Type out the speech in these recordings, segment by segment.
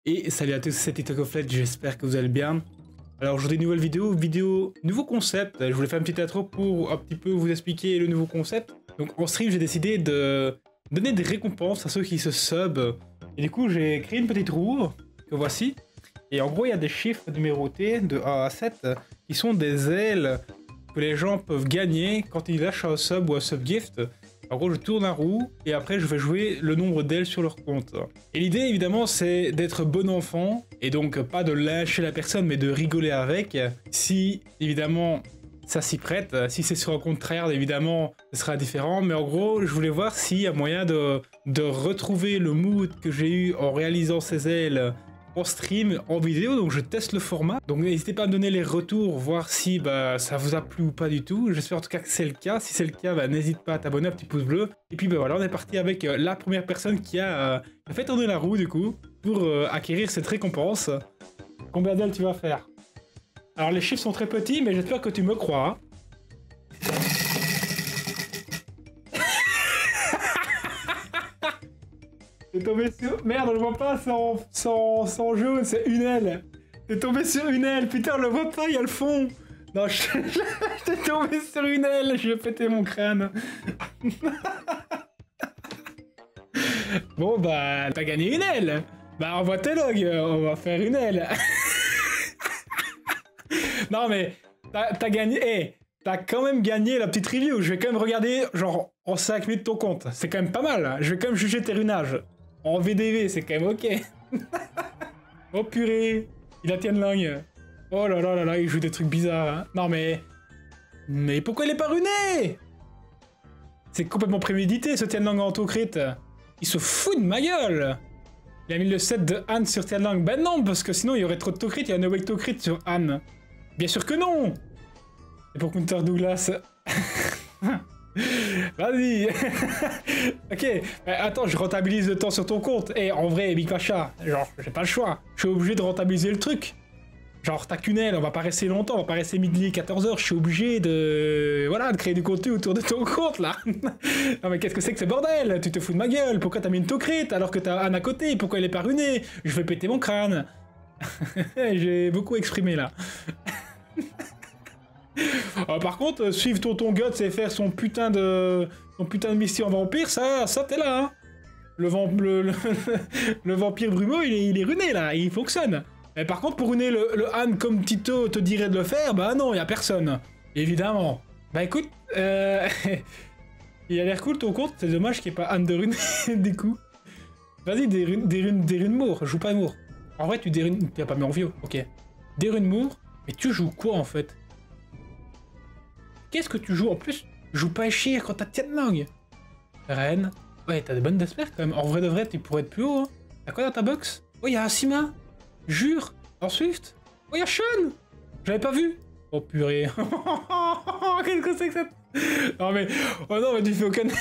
Et salut à tous, c'est TikTokOflet, j'espère que vous allez bien. Alors aujourd'hui, nouvelle vidéo, nouveau concept. Je voulais faire une petite intro pour un petit peu vous expliquer le nouveau concept. Donc en stream, j'ai décidé de donner des récompenses à ceux qui se sub. Et du coup, j'ai créé une petite roue, que voici. Et en gros, il y a des chiffres numérotés de 1 à 7 qui sont des ailes que les gens peuvent gagner quand ils lâchent un sub ou un sub gift. En gros, je tourne la roue et après je vais jouer le nombre d'ailes sur leur compte. Et l'idée, évidemment, c'est d'être bon enfant et donc pas de lâcher la personne, mais de rigoler avec. Si, évidemment, ça s'y prête. Si c'est sur un compte tryhard, évidemment, ce sera différent. Mais en gros, je voulais voir s'il y a moyen de retrouver le mood que j'ai eu en réalisant ces ailes en stream, en vidéo, donc je teste le format. Donc n'hésitez pas à me donner les retours, voir si ça vous a plu ou pas du tout. J'espère en tout cas que c'est le cas. Si c'est le cas, n'hésite pas à t'abonner, un petit pouce bleu. Et puis voilà, on est parti avec la première personne qui a fait tourner la roue du coup, pour acquérir cette récompense. Combien d'ailes tu vas faire? Alors les chiffres sont très petits, mais j'espère que tu me crois. T'es tombé sur... Merde, on le voit pas sans jaune, c'est une aile. T'es tombé sur une aile, putain, on le voit pas, il y a le fond. Non, j'étais tombé sur une aile, je vais péter mon crâne. Bon, t'as gagné une aile. Envoie tes logs, on va faire une aile. Non, mais t'as gagné... T'as quand même gagné la petite review. Je vais quand même regarder, genre, en 5 minutes ton compte. C'est quand même pas mal. Je vais quand même juger tes runages. En VDV, c'est quand même ok. Oh purée. Il a tienne langue. Oh là là là là, il joue des trucs bizarres. Hein. Non mais... Mais pourquoi il est pas runé? C'est complètement prémédité, ce Tianlang en auto-crit. Il se fout de ma gueule. Il a mis le set de Anne sur Tianlang. Ben non, parce que sinon il y aurait trop de to-crit. Il y a un awake to-crit sur Anne. Bien sûr que non. Et pour Counter Douglas... Vas-y. Ok, attends, je rentabilise le temps sur ton compte. Et en vrai, Big Pacha, genre, j'ai pas le choix. Je suis obligé de rentabiliser le truc. Genre, t'as qu'une aile, on va pas rester longtemps, on va pas rester midi 14h. Je suis obligé de... Voilà, de créer du contenu autour de ton compte, là. Non mais qu'est-ce que c'est que ce bordel? Tu te fous de ma gueule? Pourquoi t'as mis une to-crit alors que t'as Anne à côté? Pourquoi elle est pas runée? Je vais péter mon crâne. J'ai beaucoup exprimé, là. Par contre, suivre Tonton Guts et faire son putain de mission vampire, ça t'es là, hein. Le vampire Brumeau, il est runé, là, il fonctionne. Mais par contre, pour runer le Han comme Tito te dirait de le faire, non, y a personne. Évidemment. Écoute, il a l'air cool ton compte, c'est dommage qu'il n'y ait pas Han de rune, du coup. Vas-y, des runes Moore, joue pas Moore. En vrai, tu as pas mis en vieux, ok. Des runes Moore, mais tu joues quoi, en fait? Qu'est-ce que tu joues en plus? Joue pas Eshir quand t'as Tianlang. Reine. Ouais, t'as des bonnes espères quand même. En vrai de vrai, tu pourrais être plus haut. Hein. T'as quoi dans ta box? Oh, y'a Asima. Jure. En Swift. Oh, y'a Sean. J'avais pas vu. Oh purée. Qu'est-ce que c'est que ça? Non mais... Oh non, mais tu fais aucun... Non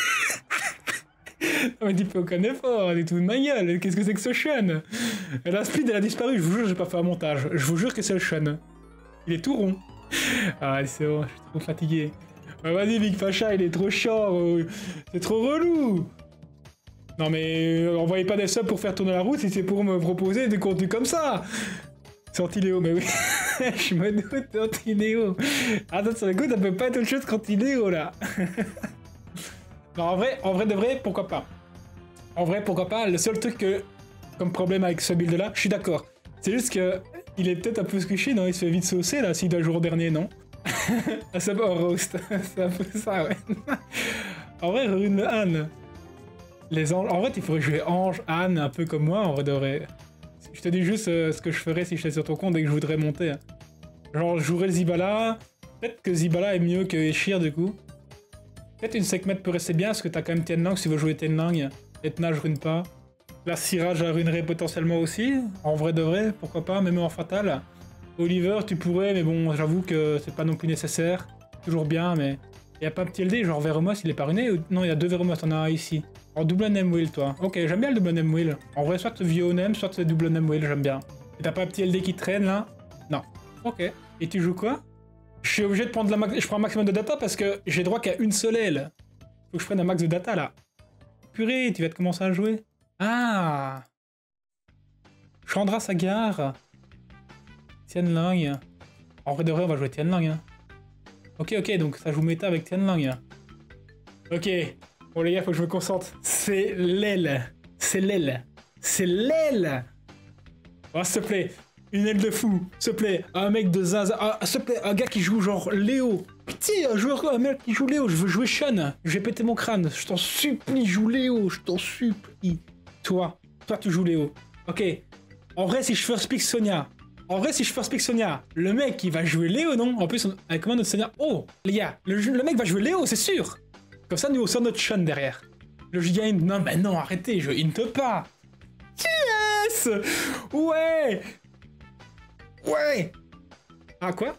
mais tu fais aucun effort. Elle est tout de ma gueule. Qu'est-ce que c'est que ce Sean? La speed, elle a disparu. Je vous jure, j'ai pas fait un montage. Je vous jure que c'est le Sean. Il est tout rond. Ah c'est bon, je suis trop fatigué. Vas-y Big Pacha, il est trop chiant, c'est trop relou. Non mais envoyez pas des subs pour faire tourner la route si c'est pour me proposer des contenus comme ça. C'est Antiléo, mais oui. Je me doute, Antiléo. Attends, ça écoute, ça peut pas être autre chose qu'Antiléo là. Non en vrai de vrai, pourquoi pas. En vrai, pourquoi pas. Le seul truc que, comme problème avec ce build là, je suis d'accord. C'est juste que il est peut-être un peu squishy, non? Il se fait vite saucer là, s'il doit jouer au dernier, non? Ah, c'est pas un roast, c'est un peu ça, ouais. En vrai, rune le Han. Les anges. En vrai, il faudrait jouer Ange, Han, un peu comme moi, en vrai de vrai. Je te dis juste ce que je ferais si j'étais sur ton compte et que je voudrais monter. Genre, je jouerais Zibala. Peut-être que Zibala est mieux que Eshir du coup. Peut-être une Sekhmet peut rester bien parce que t'as quand même Tianlang si tu veux jouer Tianlang. Etna, je rune pas. La Syrah, je la ruinerais potentiellement aussi. En vrai de vrai, pourquoi pas, même en fatal. Oliver, tu pourrais, mais bon, j'avoue que c'est pas non plus nécessaire. Toujours bien, mais... Y a pas un petit LD, genre Veromos, il est pas ruiné ou... Non, il y a deux Veromos, t'en as un ici. En double name wheel, toi. Ok, j'aime bien le double name wheel. En vrai, soit vieux name, soit c'est double name wheel, j'aime bien. Et t'as pas un petit LD qui traîne, là? Non. Ok. Et tu joues quoi? Je suis obligé de prendre je prends un maximum de data parce que j'ai droit qu'à une seule aile. Faut que je prenne un max de data, là. Purée, tu vas te commencer à jouer. Ah! Chandra Sagar. Tianlang. En vrai de vrai, on va jouer Tianlang. Hein. Ok, donc ça joue méta avec Tianlang. Ok. Bon les gars, faut que je me concentre. C'est l'aile. C'est l'aile. C'est l'aile. Oh, s'il te plaît. Une aile de fou. S'il te plaît. Un mec de Zaza. Ah, s'il te plaît. Un gars qui joue genre Léo. Putain, un mec qui joue Léo. Je veux jouer Sean. Je vais péter mon crâne. Je t'en supplie, joue Léo. Je t'en supplie. Toi, tu joues Léo. Ok. En vrai, si je first pick Sonia. Le mec, il va jouer Léo, non? En plus, avec comment notre Sonia. Oh, les gars, le mec va jouer Léo, c'est sûr. Comme ça, nous, on sort notre Sean derrière. Le giga int. Non, mais non, arrêtez, je hinte pas. Yes! Ouais! Ah, quoi?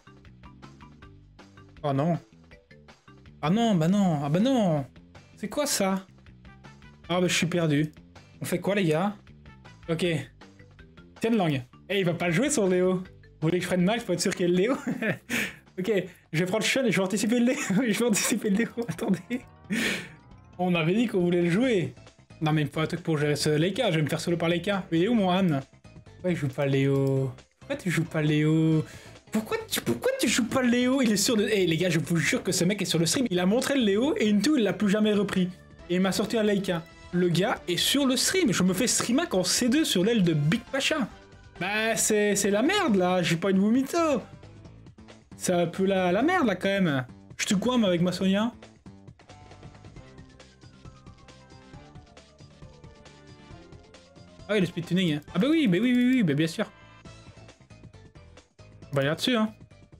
Oh non. Ah non, bah non. Ah bah non. C'est quoi ça? Ah bah je suis perdu. On fait quoi les gars? Ok. Tianlang. Eh, il va pas jouer sur Léo. Vous voulez que je prenne Max pour être sûr qu'il y ait le Léo? Ok, je vais prendre Sean et je vais anticiper le Léo. Attendez. On avait dit qu'on voulait le jouer. Non mais il me faut un truc pour gérer ce Leica. Je vais me faire solo par Leica. Mais il est où mon Han? Pourquoi il joue pas Léo? Pourquoi tu joues pas Léo? Pourquoi tu joues pas Léo? Il est sûr de... Eh les gars, je vous jure que ce mec est sur le stream. Il a montré le Léo et Into il l'a plus jamais repris. Et il m'a sorti un Leica. Le gars est sur le stream. Je me fais streamac en C2 sur l'aile de Big Pacha. Bah c'est la merde là. J'ai pas une vomito. C'est un peu la merde là quand même. Je te coins avec ma Sonia. Ah oui, le speed tuning. Hein. Ah bah oui, bah bien sûr. On va aller là-dessus, hein.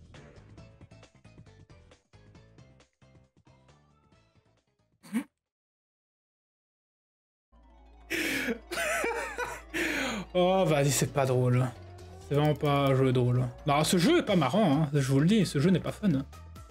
Oh, vas-y, c'est pas drôle. C'est vraiment pas un jeu drôle. Non, ce jeu est pas marrant, hein. Je vous le dis, ce jeu n'est pas fun. Hein.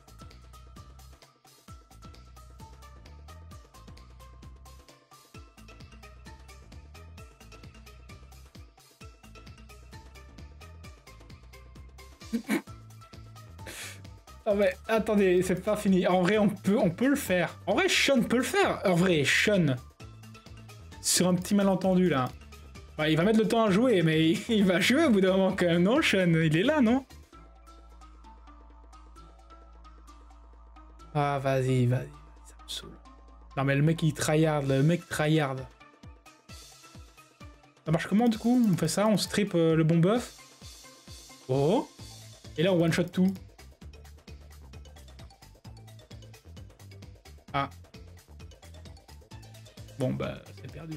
Non mais attendez, c'est pas fini. En vrai, on peut le faire. En vrai, Sean peut le faire. En vrai, Sean. Sur un petit malentendu là. Bah, il va mettre le temps à jouer, mais il va jouer au bout d'un moment quand même, non, Sean? Il est là, non? Ah, vas-y, ça me saoule. Non mais le mec il tryhard, Ça marche comment du coup? On fait ça, on strip le bon buff. Oh. Et là on one shot tout. Ah. Bon bah c'est perdu.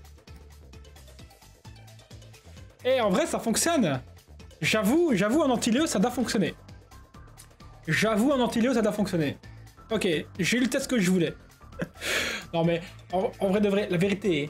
Et en vrai ça fonctionne. J'avoue en anti-Léo ça doit fonctionner. Ok, j'ai eu le test que je voulais. Non mais en vrai de vrai, la vérité,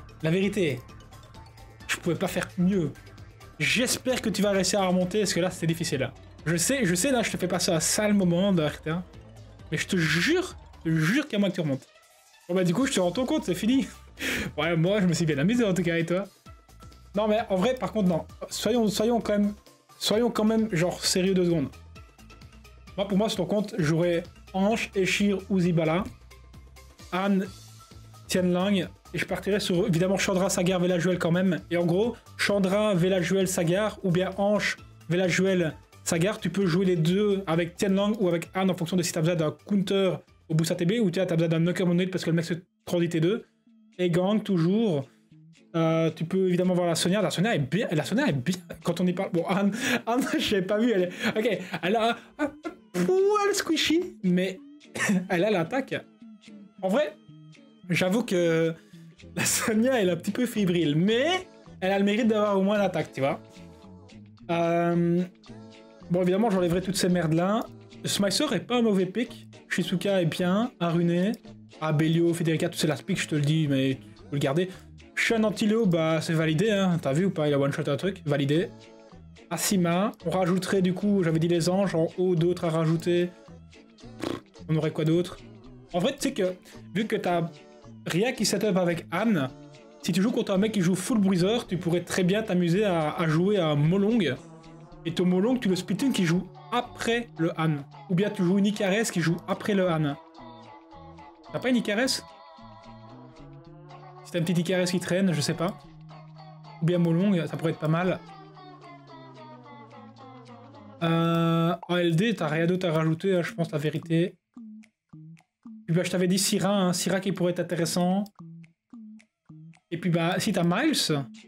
je pouvais pas faire mieux. J'espère que tu vas réussir à remonter parce que là c'est difficile là. Je sais là je te fais passer un sale moment de RTA. Mais je te jure qu'il y a moins que tu remontes. Bon bah du coup je te rends ton compte, c'est fini. Ouais moi je me suis bien amusé en tout cas et toi. Non mais en vrai par contre non. Soyons quand même genre sérieux 2 secondes. Moi pour moi sur ton compte j'aurais Ange, Eshir ou Zibala. Anne, Tianlang. Et je partirais sur évidemment Chandra, Sagar, Velajuel quand même. Et en gros, Chandra, Velajuel, Sagar ou bien Ange, Velajuel, Sagar, tu peux jouer les deux avec Tianlang ou avec Anne en fonction de si tu as besoin d'un counter au boost ATB ou tu as besoin d'un knocker monolith parce que le mec se transit T2. Et Gang toujours. Tu peux évidemment voir la Sonia. La Sonia est bien. Quand on y parle. Bon, Anne je l'avais pas vu. Ok, elle a un poil squishy, mais elle a l'attaque. En vrai, j'avoue que la Sonia elle est un petit peu fébrile, mais elle a le mérite d'avoir au moins l'attaque, tu vois. Bon, évidemment, j'enlèverai toutes ces merdes là. Smicer est pas un mauvais pick. Shizuka est bien. Arune, Abelio, Federica, tout c'est la pick, je te le dis, mais tu peux le garder. Sean Antileo, bah c'est validé, hein. T'as vu ou pas? Il a one shot un truc, validé. Asima, on rajouterait du coup, j'avais dit les anges, en haut d'autres à rajouter. On aurait quoi d'autre? En vrai, tu sais que, vu que t'as rien qui setup avec Anne, si tu joues contre un mec qui joue full bruiser, tu pourrais très bien t'amuser à jouer à Molong. Et ton Molong, tu le split qui joue après le Han. Ou bien tu joues une Icares qui joue après le Han. T'as pas une Icares? Si t'as une petite Icares qui traîne, je sais pas. Ou bien Molong, ça pourrait être pas mal. En LD, t'as rien d'autre à rajouter, hein, je pense, la vérité. Puis bah, je t'avais dit Syrah, hein, Syrah qui pourrait être intéressant. Et puis bah, si t'as Miles...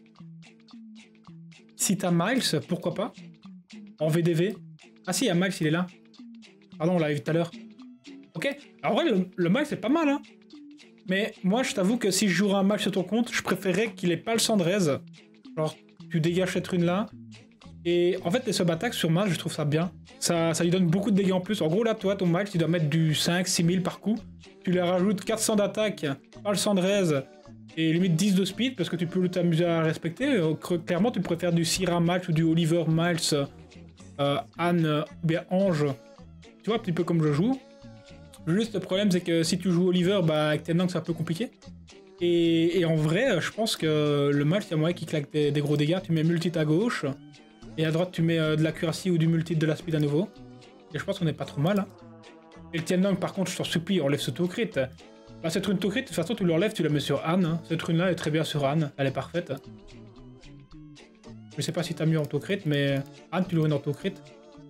Si t'as Miles, pourquoi pas? En VDV. Ah si, il y a Miles, il est là. Pardon, on l'a vu tout à l'heure. Ok. Alors, en vrai, le Miles, c'est pas mal, hein. Mais moi, je t'avoue que si je jouerais un Miles sur ton compte, je préférerais qu'il ait pas le Cendrez. Genre, tu dégages cette rune-là. Et en fait, les sub-attaques sur Miles, je trouve ça bien. Ça lui donne beaucoup de dégâts en plus. En gros, là, toi, ton Miles, tu dois mettre du 5-6 000 par coup. Tu lui rajoutes 400 d'attaque, pas le Cendrez, et limite 10 de speed, parce que tu peux t'amuser à respecter. Clairement, tu pourrais faire du Syrah Miles ou du Oliver Miles, Anne ou bien Ange. Tu vois, un petit peu comme je joue. Juste le problème, c'est que si tu joues Oliver, bah, avec Tenang, c'est un peu compliqué. Et en vrai, je pense que le Miles, il y a moyen qu'il claque des gros dégâts. Tu mets multi à gauche. Et à droite, tu mets de l'accuracy ou du multi de la speed à nouveau. Et je pense qu'on est pas trop mal. Hein. Et le Tiannong, par contre, je t'en supplie, enlève ce to crit. Bah, cette rune to crit, de toute façon, tu l'enlèves, tu la mets sur Anne. Hein. Cette rune-là est très bien sur Anne, elle est parfaite. Je sais pas si t'as mieux en to crit, mais Anne, tu l'aurais en to crit.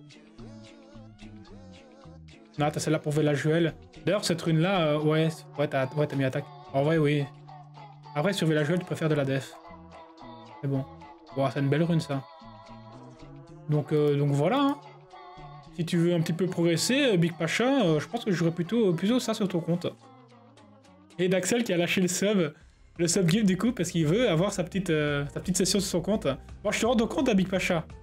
Non, t'as celle-là pour Velajuel. D'ailleurs, cette rune-là, ouais, t'as mis attaque. En vrai, oui. Après, sur Velajuel, tu peux faire de la def. C'est bon. Bon, c'est une belle rune, ça. Donc voilà. Hein. Si tu veux un petit peu progresser, Big Pacha, je pense que je jouerais plutôt ça sur ton compte. Et Daxel qui a lâché le sub gift du coup, parce qu'il veut avoir sa petite session sur son compte. Bon, je te rends compte à Big Pacha.